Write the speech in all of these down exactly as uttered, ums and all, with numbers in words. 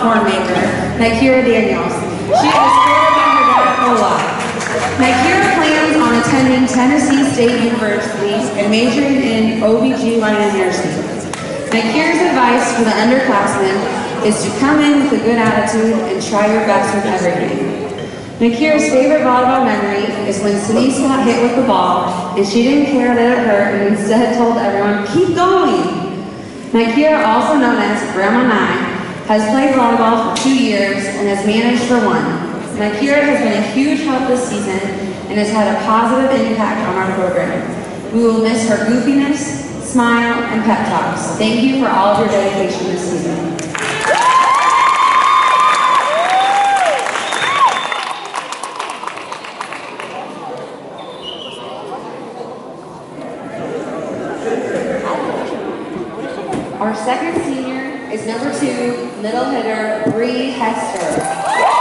coordinator, Nikira Daniels. She is escorted by her dad, Ola. Nikira plans on attending Tennessee State University and majoring in O B G Y N nursing. Nikira's advice for the underclassmen is to come in with a good attitude and try your best with everything. Nikira's favorite volleyball memory is when Denise got hit with the ball and she didn't care that it hurt and instead told everyone, keep going. Nikira, also known as Grandma Nine, has played volleyball for two years and has managed for one. Nikira has been a huge help this season and has had a positive impact on our program. We will miss her goofiness, smile, and pep talks. Thank you for all of your dedication this season. Our second senior is number two, middle hitter, Bree Hester.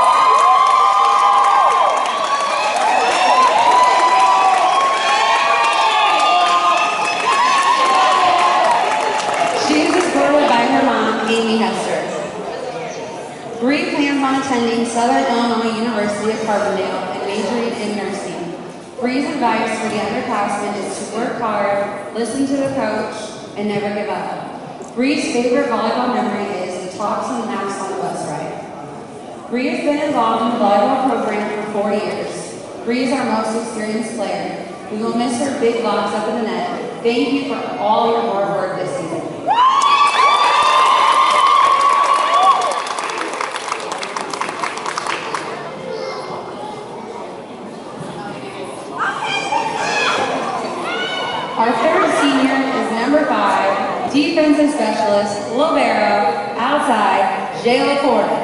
Bree plans on attending Southern Illinois University of Carbondale and majoring in nursing. Bree's advice for the underclassmen is to work hard, listen to the coach, and never give up. Bree's favorite volleyball memory is the talks and laughs on the bus ride. Bree has been involved in the volleyball program for four years. Bree is our most experienced player. We will miss her big blocks up in the net. Thank you for all your hard work this season. Our third senior is number five, defensive specialist, libero, outside, Jayla Porter.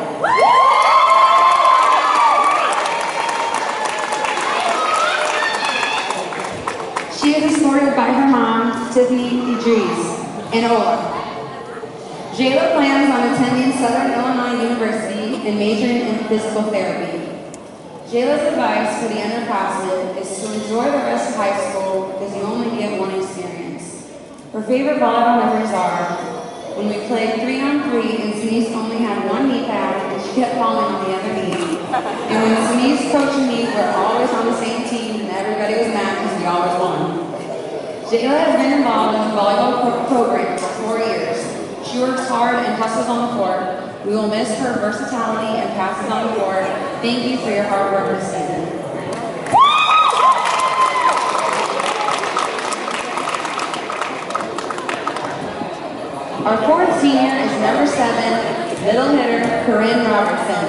She is escorted by her mom, Tiffany Idris, and Ola. Jayla plans on attending Southern Illinois University and majoring in physical therapy. Jayla's advice for the underclassmen is to enjoy the rest of high school because you only get one experience. Her favorite volleyball memories are when we played three on three and Denise only had one knee pad and she kept falling on the other knee. And when Denise, coach, and me were always on the same team and everybody was mad because we always won. Jayla has been involved in the volleyball pro program for four years. She works hard and hustles on the court. We will miss her versatility and passes on the court. Thank you for your hard work this season. Our fourth senior is number seven, middle hitter, Corinne Robertson.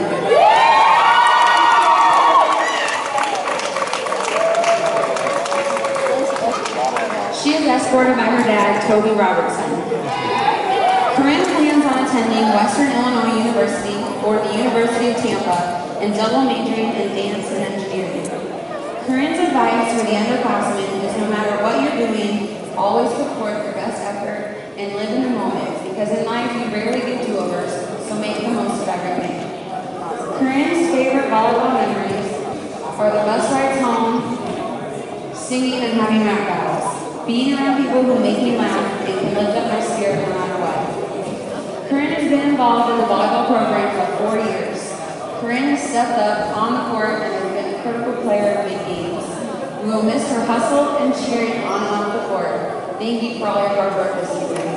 She is escorted by her dad, Toby Robertson. Corinne plans on attending Western Illinois University or the University of Tampa and double majoring in dance and engineering. Corinne's advice for the underclassmen is no matter what you're doing, always put forth your best effort and live in the moment because in life you rarely get do-overs, so make the most of everything. Corinne's favorite volleyball memories are the bus rides home, singing and having rap battles, being around people who make me laugh and can lift up my spirit no matter what. Corinne has been involved in the volleyball program for four years. Corinne has stepped up on the court and has been a critical player in big games. We will miss her hustle and cheering on and off the court. Thank you for all your hard work this season.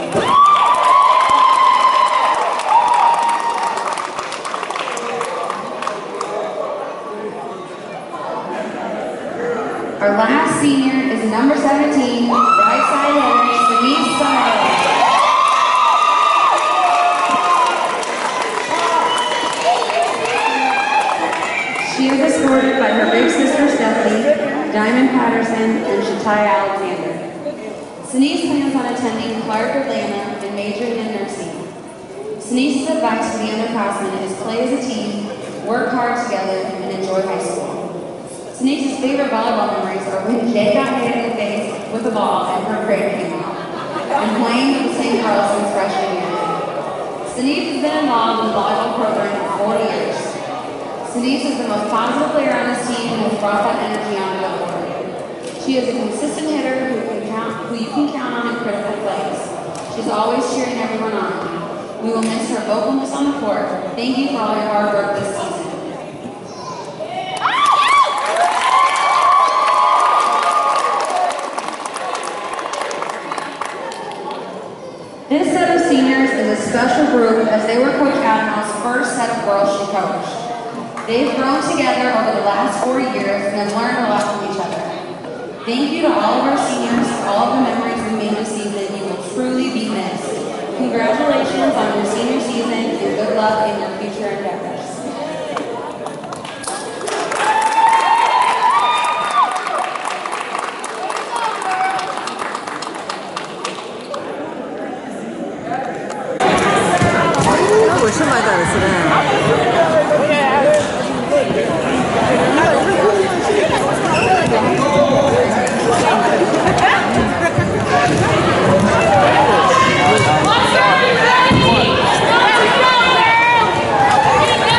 Our last senior is number seventeen, right side hitter, Denise Summerlin. She is escorted by her big sister Stephanie, Diamond Patterson, and Shatai Alexander. Denise plans on attending Clark Atlanta and majoring in nursing. Denise's advice for the underclassmen is play as a team, work hard together, and enjoy high school. Denise's favorite volleyball memories are when Jay got hit in the face with the ball and her grade came out, and playing with the same girls since freshman year. Denise has been involved in the volleyball program for forty years. Denise is the most positive player on this team and has brought that energy onto the court. She is a consistent hitter who, can count, who you can count on in critical plays. She's always cheering everyone on. We will miss her vocalness on the court. Thank you for all your hard work this season. This set of seniors is a special group as they were Coach Admiral's first set of girls she coached. They've grown together over the last four years and have learned a lot from each other. Thank you to all of our seniors for all of the memories we made this season. You will truly be missed. Congratulations on your senior season and good luck in your future endeavors. Let's go!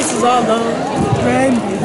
This is all low. Brandy.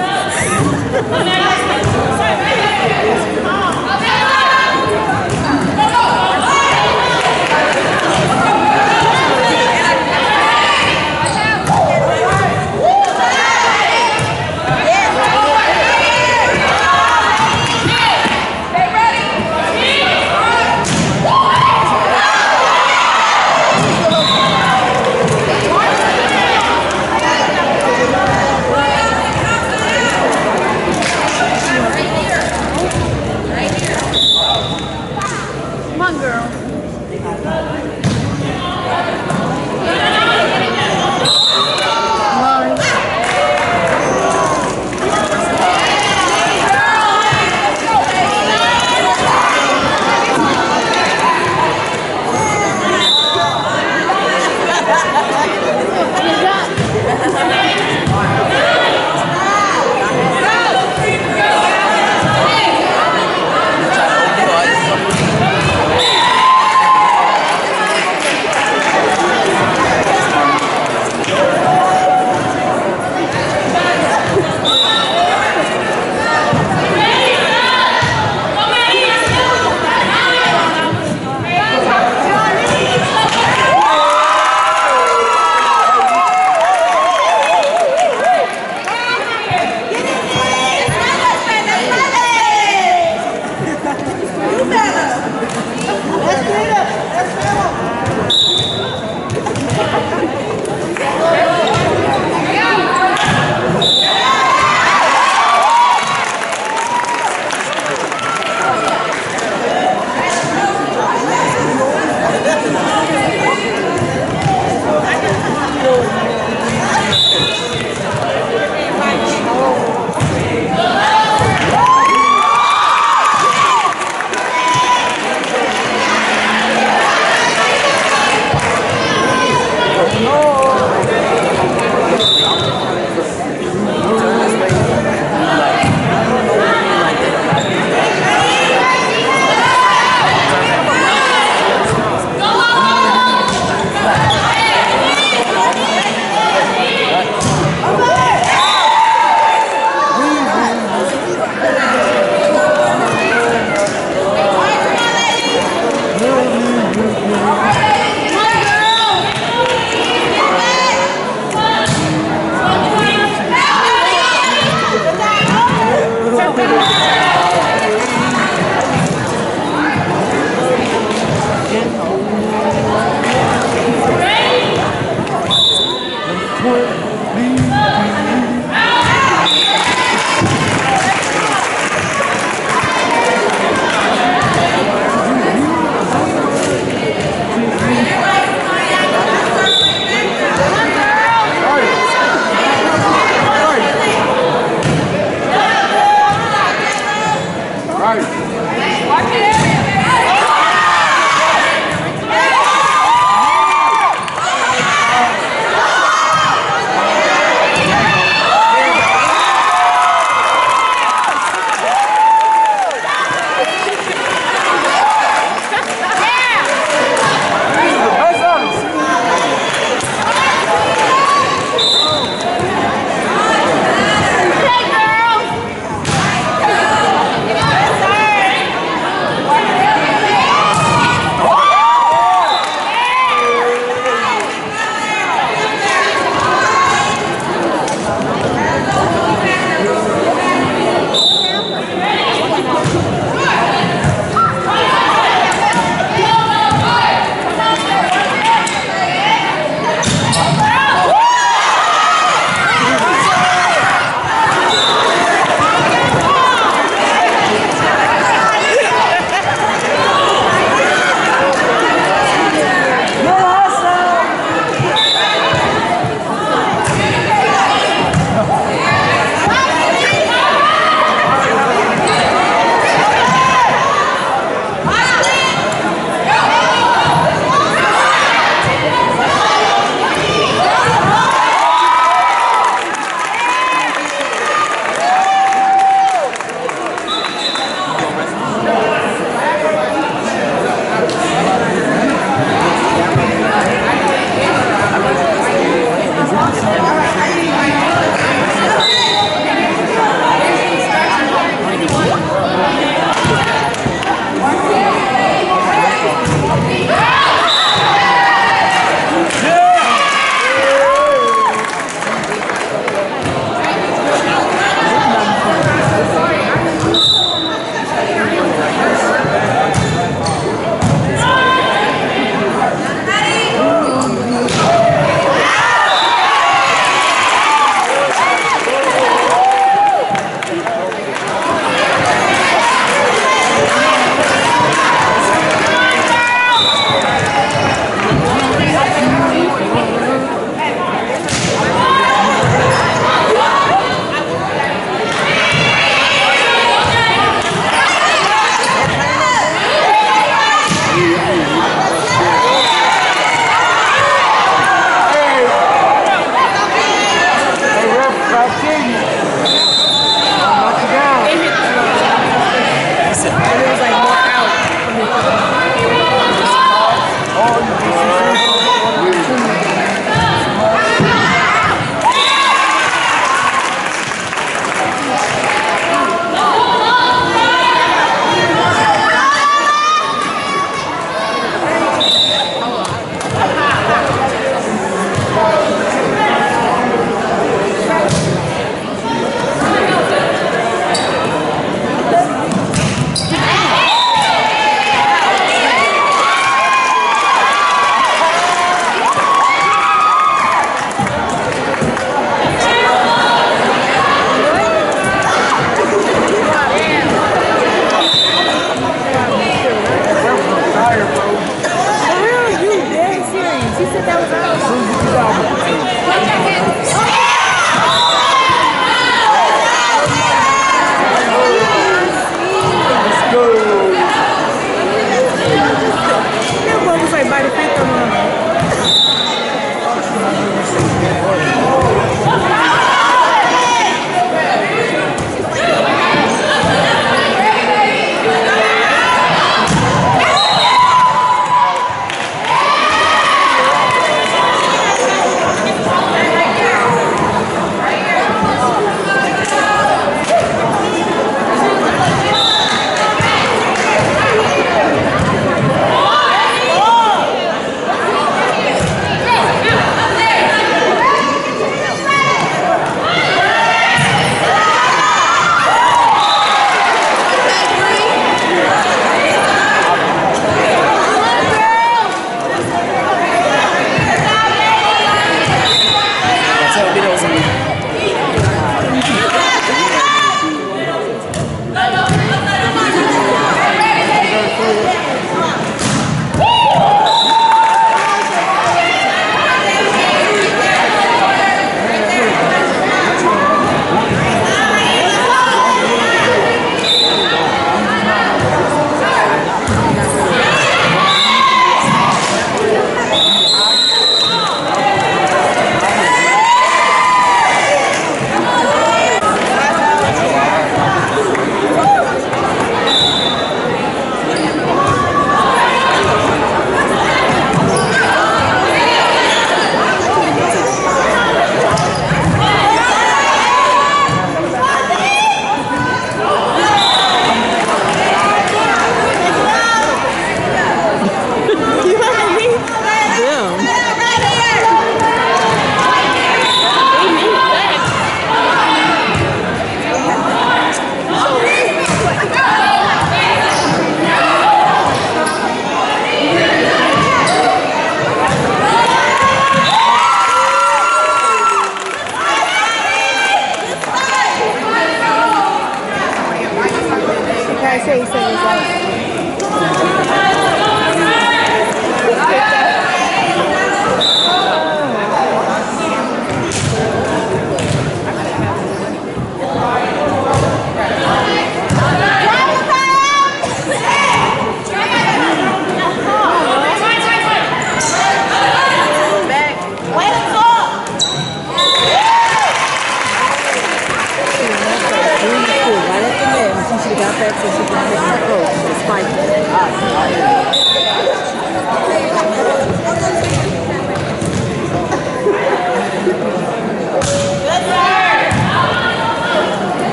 Got that since